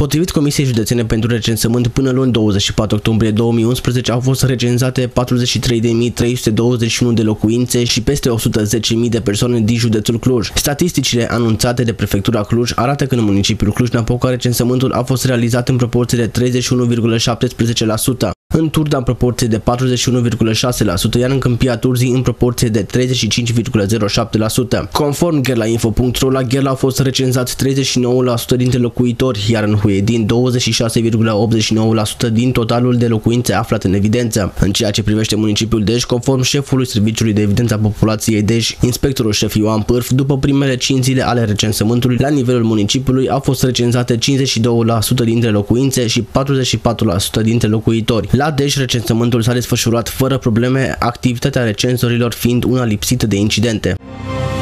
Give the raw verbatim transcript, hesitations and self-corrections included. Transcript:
Potrivit Comisiei Județene pentru Recensământ, până luni douăzeci și patru octombrie două mii unsprezece au fost recenzate patruzeci și trei de mii trei sute douăzeci și unu de locuințe și peste o sută zece mii de persoane din județul Cluj. Statisticile anunțate de Prefectura Cluj arată că în municipiul Cluj-Napoca recensământul a fost realizat în proporție de treizeci și unu virgulă șaptesprezece la sută, în Turda în proporție de patruzeci și unu virgulă șase la sută, iar în Câmpia Turzii în proporție de treizeci și cinci virgulă zero șapte la sută. Conform Gherla-info punct ro, la Gherla au fost recenzați treizeci și nouă la sută dintre locuitori, iar în Huedin douăzeci și șase virgulă optzeci și nouă la sută din totalul de locuințe aflate în evidență. În ceea ce privește municipiul Dej, conform șefului Serviciului de Evidență a Populației Dej, inspectorul șef Ioan Pârf, după primele cinci zile ale recensământului, la nivelul municipiului au fost recenzate cincizeci și doi la sută dintre locuințe și patruzeci și patru la sută dintre locuitori. La Dej, recensământul s-a desfășurat fără probleme, activitatea recenzorilor fiind una lipsită de incidente.